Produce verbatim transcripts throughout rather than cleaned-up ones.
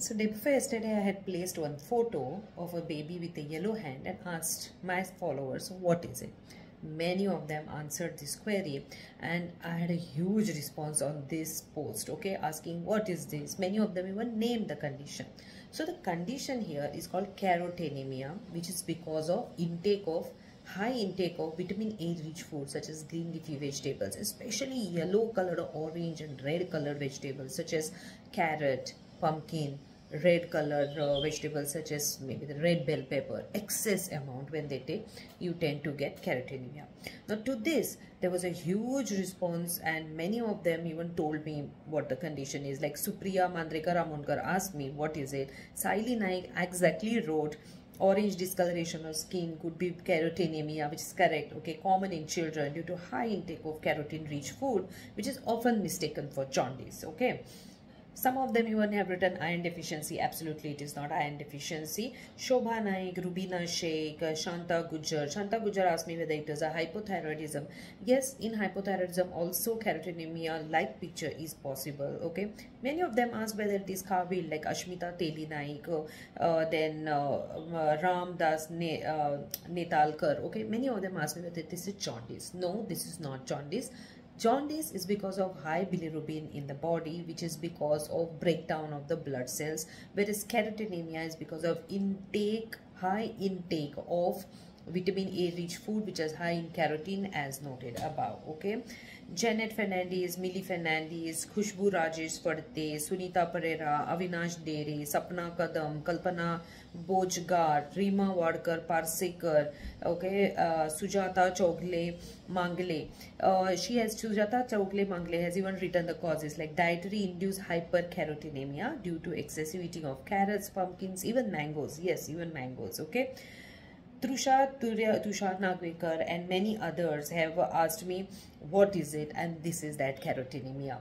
So day before yesterday, I had placed one photo of a baby with a yellow hand and asked my followers, what is it? Many of them answered this query, and I had a huge response on this post, okay, asking what is this? Many of them even named the condition. So the condition here is called carotenemia, which is because of intake of high intake of vitamin A rich foods such as green leafy vegetables, especially yellow colored, orange and red colored vegetables such as carrot, pumpkin, red colored uh, vegetables such as maybe the red bell pepper. Excess amount when they take, you tend to get carotenemia. Now to this there was a huge response, and many of them even told me what the condition is. Like Supriya Mandrekar Ramonkar asked me what is it. Saili Naik exactly wrote orange discoloration of skin could be carotenemia, which is correct, okay, common in children due to high intake of carotene rich food, which is often mistaken for jaundice, okay. Some of them even have written iron deficiency. Absolutely, it is not iron deficiency. Shobha Naik, Rubina Sheikh, Shanta Gujar. Shanta Gujar asked me whether it is a hypothyroidism. Yes, in hypothyroidism also carotenemia-like picture is possible. Okay. Many of them asked whether it is Kabil, like Ashmita Teli Naik, uh, then uh, Ram Das ne, uh, Netalkar. Okay. Many of them asked me whether this is jaundice. No, this is not jaundice. Jaundice is because of high bilirubin in the body, which is because of breakdown of the blood cells, whereas carotenemia is because of intake, high intake of vitamin A rich food which is high in carotene as noted above, okay. Janet Fernandez, Millie Fernandez, Khushbu Rajesh Padte, Sunita Pereira, Avinash Dere, Sapna Kadam, Kalpana Bojgar, Rima Wadkar Parsekar, okay, uh, Sujata Chogle Mangle. Uh, she has, Sujata Chogle Mangle has even written the causes like dietary induced hypercarotenemia due to excessive eating of carrots, pumpkins, even mangoes. Yes, even mangoes, okay. Trusha Tushar Nagwekar and many others have asked me what is it, and this is that carotenemia.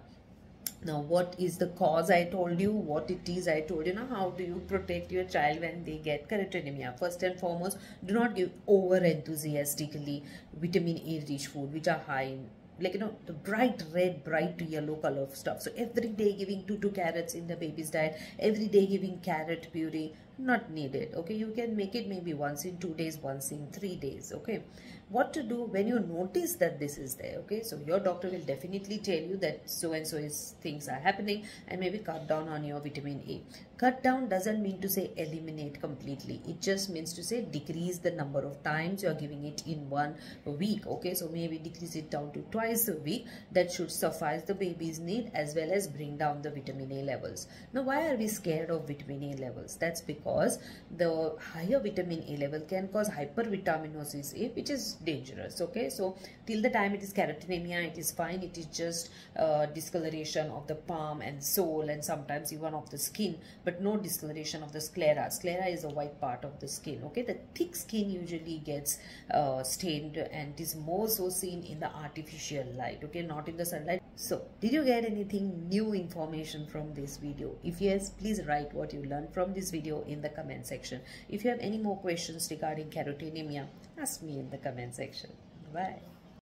Now what is the cause? I told you. What it is, I told you. Now how do you protect your child when they get carotenemia? First and foremost, do not give over enthusiastically vitamin A rich food which are high in, like, you know, the bright red, bright yellow color of stuff. So every day giving two two carrots in the baby's diet, every day giving carrot puree, not needed, okay. You can make it maybe once in two days, once in three days, okay. What to do when you notice that this is there, okay. So your doctor will definitely tell you that so and so is things are happening, and maybe cut down on your vitamin A. Cut down doesn't mean to say eliminate completely. It just means to say decrease the number of times you are giving it in one week, okay. So maybe decrease it down to twice a week. That should suffice the baby's need as well as bring down the vitamin A levels. Now why are we scared of vitamin A levels? That's because Because the higher vitamin A level can cause hypervitaminosis A, which is dangerous, okay. So till the time it is carotenemia, it is fine. It is just uh, discoloration of the palm and sole and sometimes even of the skin, but no discoloration of the sclera. Sclera is the white part of the skin, okay. The thick skin usually gets uh, stained, and it is more so seen in the artificial light, okay, not in the sunlight. So did you get anything new information from this video? If yes, please write what you learned from this video in the comment section. If you have any more questions regarding carotenemia, ask me in the comment section. Bye.